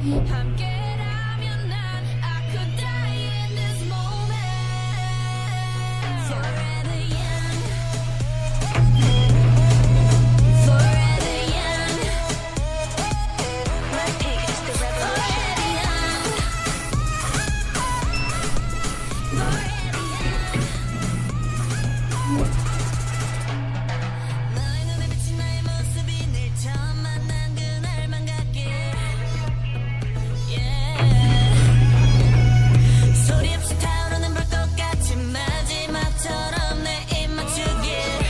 함께라면 난 I could die in this moment. Forever young, forever young. BLACKPINK is the revolution. Forever young. 너의 눈에 비친 나의 모습이 늘 처음 만난 그날만 같게. 소리 없이 타오르는 불꽃같이 마지막처럼 내 입 맞추길.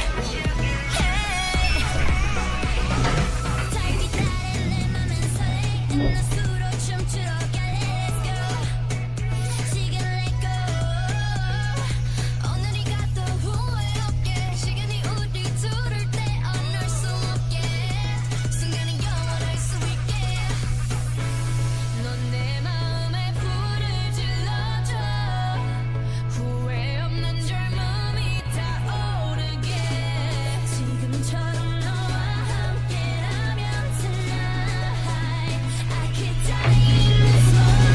달빛 아래 내 맘은 설레이는 낯으로 춤추러 가. Let's go. 지금 let go. 오늘이 가도 후회 없게. 시간이 우리 둘을 떼어놓을 수 없게. 순간은 영원할 수 있게. 넌 내 마음에 불을 질러줘. 후회 없는 젊음이 타오르게. 지금처럼 너와 함께라면 tonight I could die in this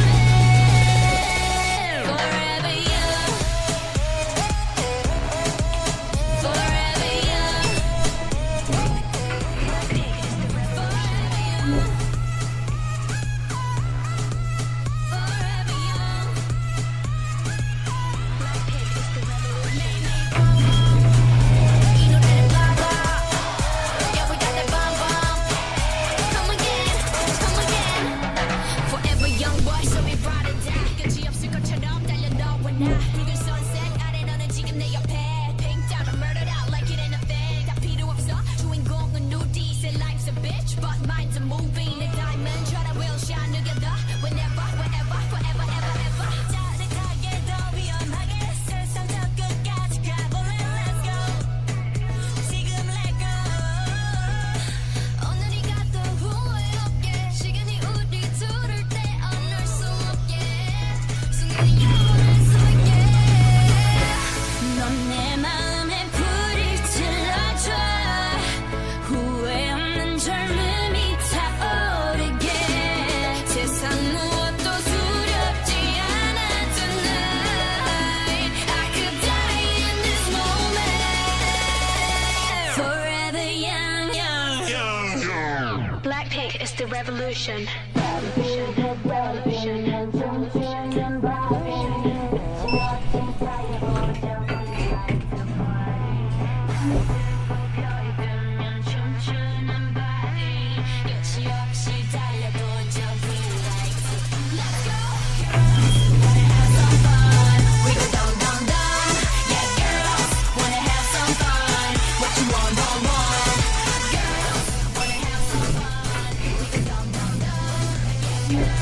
moment. Forever young, forever young. BLACKPINK is the revolution. Forever young, BLACKPINK is the revolution. 이 노래를 봐봐. Yeah, we got that bomb bomb. Come again, come again. Forever young boy, so we brought it down. 끝이 없을 것처럼 달려 너와 나. 붉은 sunset 아래 너는 지금 내 옆에. Pinked out and murdered out like it ain't a thing. 다 필요 없어. 주인공은 우리. Say life's a bitch, but mine's a movie. 내 diamond처럼 we'll shine together. Whenever, wherever, forever, ever, ever. 짜릿하게 더 위험하게 세상 저 끝까지 가볼래. Let's go. 지금 let go. 오늘이 가도 후회 없게. 시간이 우리 둘을 떼어놓을 수 없게. 순간이 영원할 수 있게. 넌 내 마음에 불을 질러줘. 후회 없는 젊음이 타오르게. 세상 무엇도 두렵지 않아 tonight. I could die in this moment. Forever young, young. BLACKPINK is the revolution. Revolution, revolution, 별이면 춤추는 바디. 끝이 없이 달려보자. We like to. Let's go. Wanna have some fun. We go down, down, down. Yeah, girls wanna have some fun. What you want, want, want. Girls wanna have some fun. We go down, down, down. Yeah, girls.